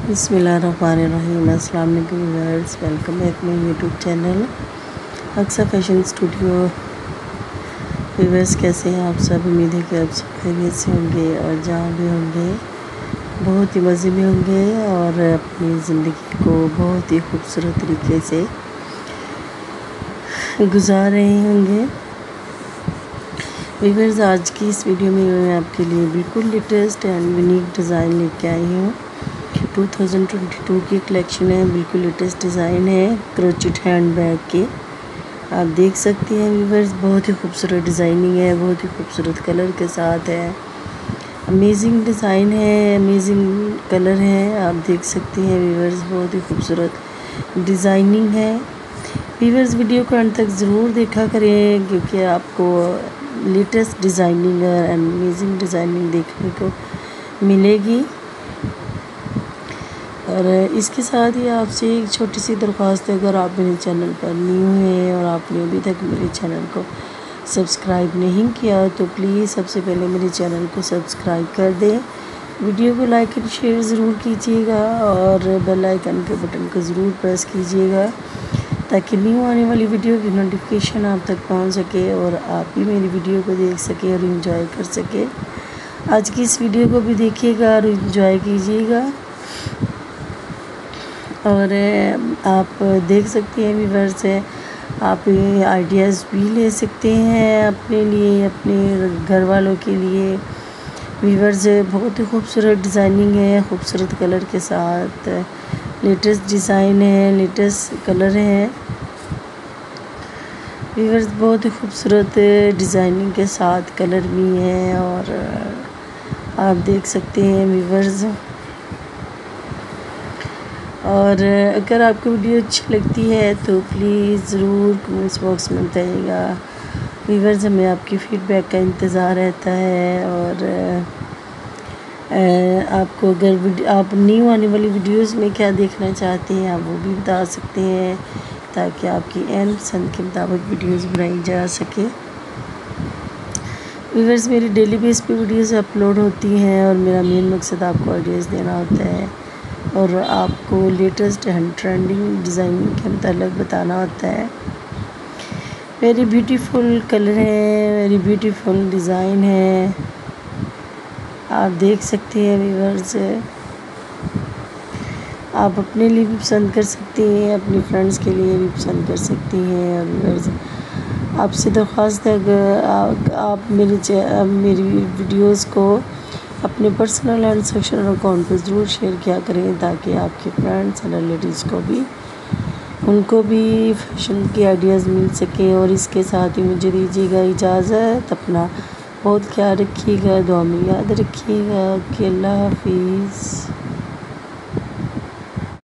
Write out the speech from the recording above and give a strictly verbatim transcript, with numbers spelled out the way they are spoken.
बिस्मिल्लाहिर्रहमानिर्रहीम। अस्सलाम वालेकुम viewers, welcome back my YouTube channel Aqsa fashion studio. Viewers, कैसे हैं आप सब? उम्मीद है कि आप सब खैरियत से होंगे और जहाँ भी होंगे बहुत ही मज़े में होंगे और अपनी ज़िंदगी को बहुत ही खूबसूरत तरीके से गुजार रहे होंगे। व्यूअर्स, आज की इस वीडियो में मैं आपके लिए बिल्कुल लेटेस्ट एंड यूनिक डिज़ाइन लेके आई हूँ। दो हज़ार बाईस की कलेक्शन है, बिल्कुल लेटेस्ट डिज़ाइन है क्रोचेट हैंड बैग के। आप देख सकते हैं व्यूअर्स, बहुत ही खूबसूरत डिज़ाइनिंग है, बहुत ही खूबसूरत कलर के साथ है। अमेजिंग डिज़ाइन है, अमेजिंग कलर है। आप देख सकते हैं व्यूअर्स, बहुत ही खूबसूरत डिज़ाइनिंग है। व्यूअर्स, वीडियो को अंत तक ज़रूर देखा करें क्योंकि आपको लेटेस्ट डिज़ाइनिंग और अमेजिंग डिज़ाइनिंग देखने को मिलेगी। और इसके साथ ही आपसे एक छोटी सी दरख्वास्त है, अगर आप मेरे चैनल पर न्यू हैं और आपने अभी तक मेरे चैनल को सब्सक्राइब नहीं किया तो प्लीज़ सबसे पहले मेरे चैनल को सब्सक्राइब कर दें। वीडियो को लाइक एंड शेयर ज़रूर कीजिएगा और बेल आइकन के बटन को ज़रूर प्रेस कीजिएगा ताकि न्यू आने वाली वीडियो की नोटिफिकेशन आप तक पहुंच सके और आप भी मेरी वीडियो को देख सके और एंजॉय कर सके। आज की इस वीडियो को भी देखिएगा और एंजॉय कीजिएगा। और आप देख सकते हैं व्यूअर्स, आप ये आइडियाज़ भी ले सकते हैं अपने लिए, अपने घर वालों के लिए। व्यूअर्स, बहुत ही खूबसूरत डिज़ाइनिंग है, खूबसूरत कलर के साथ लेटेस्ट डिज़ाइन है, लेटेस्ट कलर है। व्यूअर्स, बहुत ही खूबसूरत डिज़ाइनिंग के साथ कलर भी है और आप देख सकते हैं व्यूअर्स। और अगर आपको वीडियो अच्छी लगती है तो प्लीज़ ज़रूर कमेंट्स बॉक्स में बताइएगा। व्यूअर्स, हमें आपकी फ़ीडबैक का इंतज़ार रहता है और आपको अगर आप न्यू आने वाली वीडियोस में क्या देखना चाहते हैं आप वो भी बता सकते हैं ताकि आपकी एन पसंद के मुताबिक वीडियोस बनाई जा सके। व्यूअर्स, मेरी डेली बेस पे वीडियोस अपलोड होती हैं और मेरा मेन मकसद आपको आइडियाज़ देना होता है और आपको लेटेस्ट एंड ट्रेंडिंग डिज़ाइनिंग के मतलब बताना होता है। वेरी ब्यूटीफुल कलर है, वेरी ब्यूटीफुल डिज़ाइन है। आप देख सकते हैं व्यूअर्स, आप अपने लिए भी पसंद कर सकते हैं, अपने फ्रेंड्स के लिए भी पसंद कर सकती हैं। और व्यूअर्स, आपसे दरख्वास्त है अगर आप, आप मेरे मेरी वीडियोस को अपने पर्सनल एंड सेक्शनल अकाउंट पर ज़रूर शेयर किया करें ताकि आपके फ्रेंड्स एंड रिलेटिव्स को भी उनको भी फैशन की आइडियाज़ मिल सकें। और इसके साथ ही मुझे दीजिएगा इजाज़त। अपना बहुत ख्याल रखिएगा, दुआ में याद रखिएगा। ओके, अल्लाह हाफिज़।